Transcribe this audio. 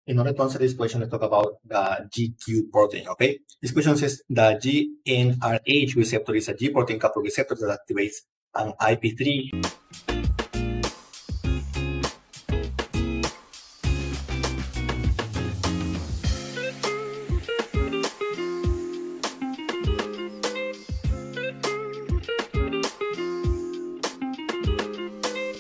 In order to answer this question, let's talk about the GQ protein, okay? This question says the GnRH receptor is a G protein coupled receptor that activates an IP3